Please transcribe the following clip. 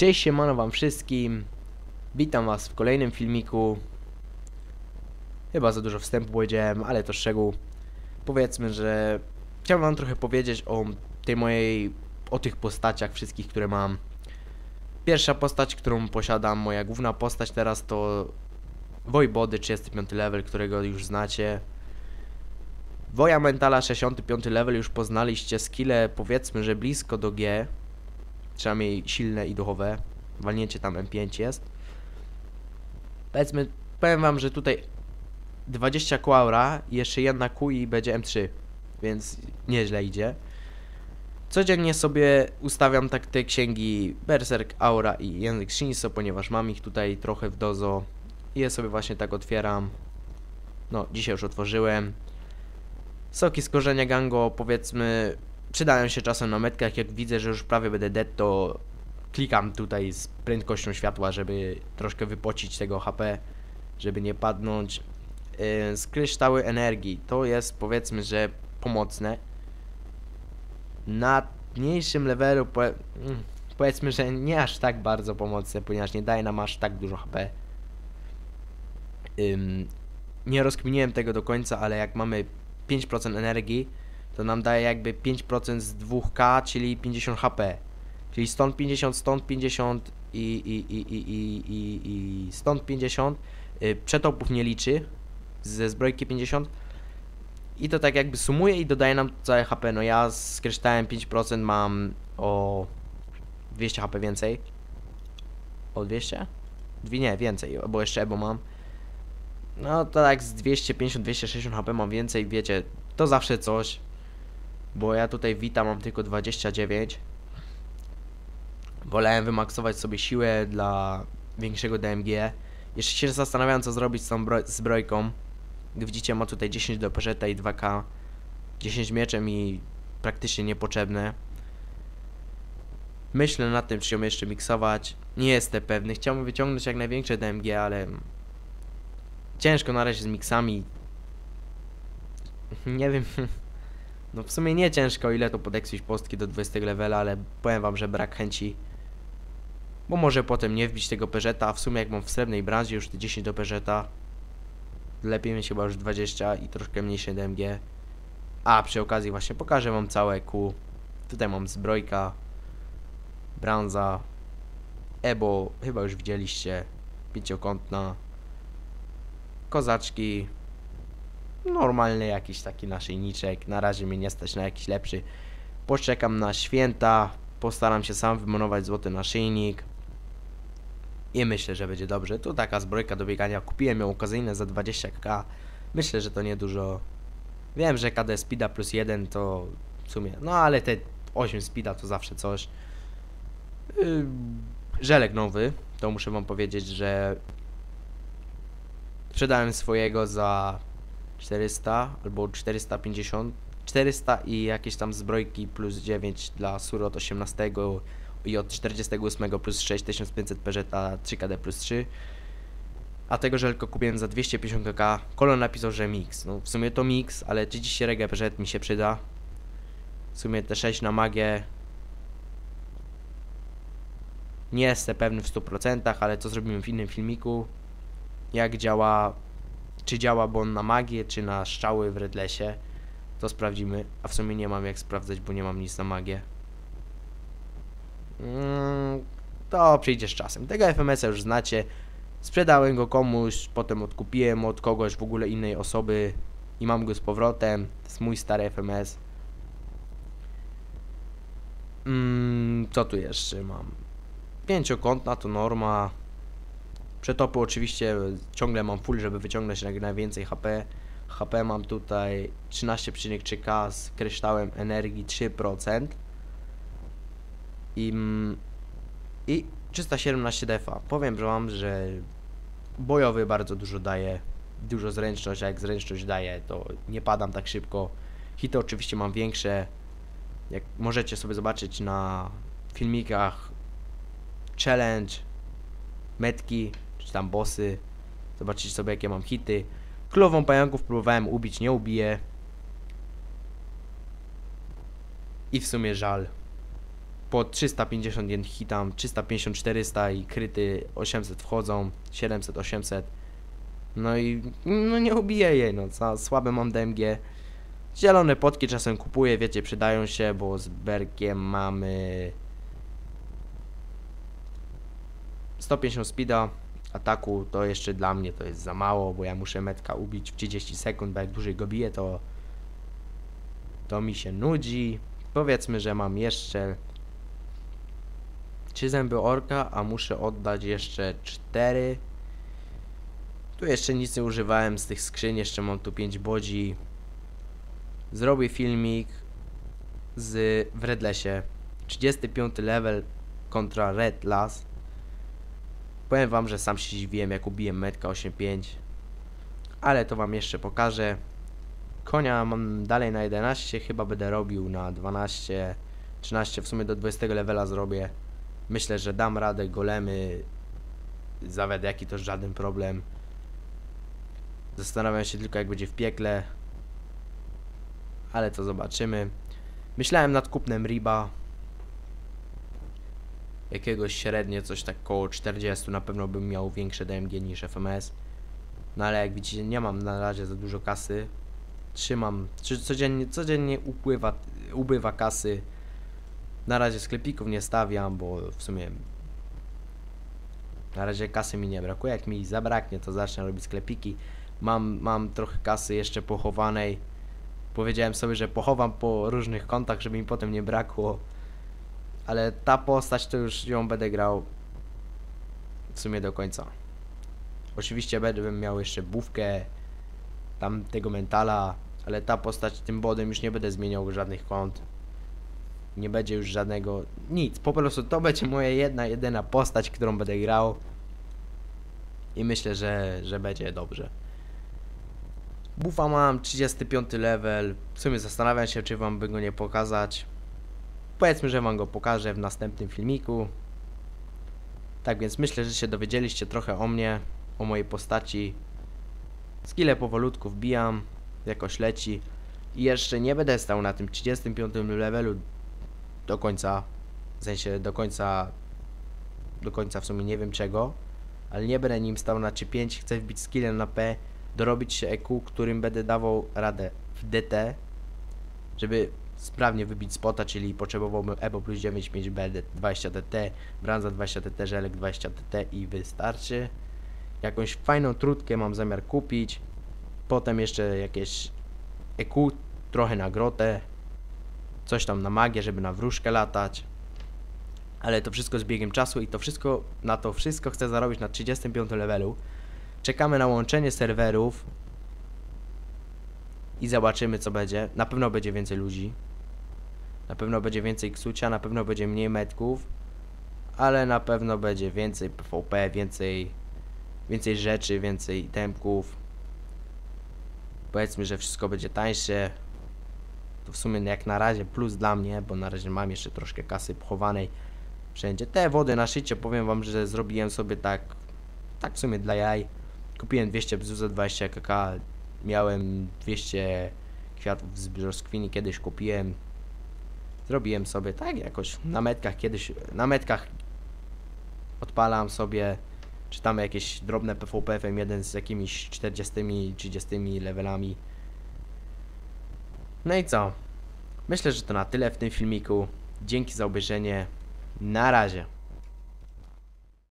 Cześć, siemano wam wszystkim. Witam was w kolejnym filmiku. Chyba za dużo wstępu powiedziałem, ale to szczegół. Powiedzmy, że chciałbym wam trochę powiedzieć o tych postaciach wszystkich, które mam. Pierwsza postać, którą posiadam, moja główna postać teraz to Wojbody, 35 level, którego już znacie. Woja Mentala, 65 level, już poznaliście. Skille powiedzmy, że blisko do G. Przynajmniej silne i duchowe. Walnięcie tam M5 jest. Powiedzmy, powiem wam, że tutaj 20 Q aura i jeszcze jedna Q i będzie M3. Więc nieźle idzie. Codziennie sobie ustawiam tak te księgi Berserk, Aura i Język Shinso, ponieważ mam ich tutaj trochę w dozo. I je sobie właśnie tak otwieram. No, dzisiaj już otworzyłem. Soki z korzenia Gango, powiedzmy, przydają się czasem na metkach. Jak widzę, że już prawie będę dead, to klikam tutaj z prędkością światła, żeby troszkę wypocić tego HP, żeby nie padnąć. Z kryształy energii, to jest powiedzmy, że pomocne. Na mniejszym levelu powiedzmy, że nie aż tak bardzo pomocne, ponieważ nie daje nam aż tak dużo HP. Nie rozkminiłem tego do końca, ale jak mamy 5% energii, to nam daje jakby 5% z 2K, czyli 50 HP. Czyli stąd 50 i stąd 50. Przetopów nie liczy, ze zbrojki 50. I to tak jakby sumuje i dodaje nam całe HP. No ja z kryształem 5% mam o 200 HP więcej. O 200? Nie, więcej, bo jeszcze Ebo mam. No to tak z 250-260 HP mam więcej, wiecie, to zawsze coś. Bo ja tutaj Vita mam tylko 29. Wolałem wymaksować sobie siłę dla większego DMG. Jeszcze się zastanawiam, co zrobić z tą zbrojką. Jak widzicie, ma tutaj 10 do Peugeota i 2K. 10 mieczem i praktycznie niepotrzebne. Myślę nad tym, czy ją jeszcze miksować. Nie jestem pewny. Chciałbym wyciągnąć jak największe DMG, ale ciężko na razie z miksami. Nie wiem. No w sumie nie ciężko, ile to podekswić postki do 20 levela, ale powiem wam, że brak chęci. Bo może potem nie wbić tego Peugeota, a w sumie jak mam w srebrnej branży już te 10 do Peugeota, lepiej mieć chyba już 20 i troszkę mniejsze DMG. A przy okazji właśnie pokażę wam całe Q. Tutaj mam zbrojka, brąza, Ebo, chyba już widzieliście, pięciokątna, kozaczki, normalny jakiś taki naszyjniczek. Na razie mnie nie stać na jakiś lepszy. Poczekam na święta, postaram się sam wymonować złoty naszyjnik i myślę, że będzie dobrze. Tu taka zbrojka do biegania, kupiłem ją okazyjne za 20k. Myślę, że to niedużo. Wiem, że KD Speeda plus 1 to w sumie, no ale te 8 Speeda to zawsze coś. Żelek nowy, to muszę wam powiedzieć, że sprzedałem swojego za 400 albo 450. 400 i jakieś tam zbrojki plus 9 dla Suro od 18 i od 48 plus 6 1500 Peugeota 3KD plus 3. A tego żelko kupiłem za 250k. Kolon napisał, że mix. No w sumie to mix, ale 30 rege Peugeot mi się przyda. W sumie te 6 na magię nie jestem pewny w 100%, ale to zrobimy w innym filmiku. Jak działa, czy działa bon na magię, czy na strzały w Redlesie. To sprawdzimy, a w sumie nie mam jak sprawdzać, bo nie mam nic na magię. To przyjdzie z czasem. Tego FMS-a już znacie. Sprzedałem go komuś, potem odkupiłem od kogoś, w ogóle innej osoby i mam go z powrotem. To jest mój stary FMS. Co tu jeszcze mam? Pięciokątna to norma. Przetopy oczywiście ciągle mam full, żeby wyciągnąć jak najwięcej HP. HP mam tutaj 13,3k z kryształem energii 3% i 317 defa. Powiem wam, że bojowy bardzo dużo daje, dużo zręczność, a jak zręczność daje, to nie padam tak szybko. Hity oczywiście mam większe, jak możecie sobie zobaczyć na filmikach challenge, metki, czy tam bossy, zobaczycie sobie jakie mam hity. Królową pająków próbowałem ubić, nie ubiję. I w sumie żal. po 350 hitam, 350, 400 i kryty 800 wchodzą, 700, 800. No i no nie ubiję jej, no za słabe mam DMG. Zielone potki czasem kupuję, wiecie, przydają się, bo z Berkiem mamy 150 speeda ataku, to jeszcze dla mnie to jest za mało, bo ja muszę metka ubić w 30 sekund, bo jak dłużej go biję, to mi się nudzi. Powiedzmy, że mam jeszcze 3 zęby orka, a muszę oddać jeszcze 4. Tu jeszcze nic nie używałem z tych skrzyń, jeszcze mam tu 5 bodzi. Zrobię filmik w Redlesie. 35 level kontra Red Lass. Powiem wam, że sam się dziwiłem, jak ubiłem metka 8.5. Ale to wam jeszcze pokażę. Konia mam dalej na 11, chyba będę robił na 12, 13, w sumie do 20 levela zrobię. Myślę, że dam radę, golemy zawed jaki to żaden problem. Zastanawiam się tylko, jak będzie w piekle. Ale to zobaczymy. Myślałem nad kupnem Riba. Jakiegoś średnie, coś tak koło 40, na pewno bym miał większe DMG niż FMS. No ale jak widzicie, nie mam na razie za dużo kasy. Trzymam, codziennie ubywa kasy. Na razie sklepików nie stawiam, bo w sumie na razie kasy mi nie brakuje. Jak mi zabraknie, to zacznę robić sklepiki. Mam trochę kasy jeszcze pochowanej. Powiedziałem sobie, że pochowam po różnych kontach, żeby mi potem nie brakło. Ale ta postać to już ją będę grał w sumie do końca. Oczywiście będę miał jeszcze bufkę tamtego mentala, ale ta postać tym bodem już nie będę zmieniał żadnych kont. Nie będzie już żadnego nic. Po prostu to będzie moja jedyna postać, którą będę grał. I myślę, że będzie dobrze. Buffa mam 35 level. W sumie zastanawiam się, czy wam by go nie pokazać. Powiedzmy, że wam go pokażę w następnym filmiku. Tak więc myślę, że się dowiedzieliście trochę o mnie, o mojej postaci. Skille powolutku wbijam, jakoś leci. I jeszcze nie będę stał na tym 35 levelu do końca. W sensie do końca w sumie nie wiem czego. Ale nie będę nim stał na 3-5. Chcę wbić skillem na P, dorobić się EQ, którym będę dawał radę w DT, żeby sprawnie wybić spota, czyli potrzebowałbym EBO plus 9, 5B, 20 TT, Branza 20 TT, Żelek 20 TT i wystarczy. Jakąś fajną trutkę mam zamiar kupić. Potem jeszcze jakieś EQ, trochę na grotę, coś tam na magię, żeby na wróżkę latać. Ale to wszystko z biegiem czasu i na to wszystko chcę zarobić na 35 levelu. Czekamy na łączenie serwerów i zobaczymy, co będzie. Na pewno będzie więcej ludzi. Na pewno będzie więcej ksucia, na pewno będzie mniej metków. Ale na pewno będzie więcej PvP, więcej rzeczy, więcej itemków. Powiedzmy, że wszystko będzie tańsze. To w sumie jak na razie plus dla mnie, bo na razie mam jeszcze troszkę kasy pochowanej wszędzie. Te wody na szycie, powiem wam, że zrobiłem sobie tak w sumie dla jaj. Kupiłem 200 bzów za 20 kk. Miałem 200 kwiatów z brzoskwini, kiedyś kupiłem. Zrobiłem sobie tak jakoś na metkach odpalam sobie, czytamy jakieś drobne PvP FM1 z jakimiś 40-30 levelami. No i co? Myślę, że to na tyle w tym filmiku. Dzięki za obejrzenie. Na razie.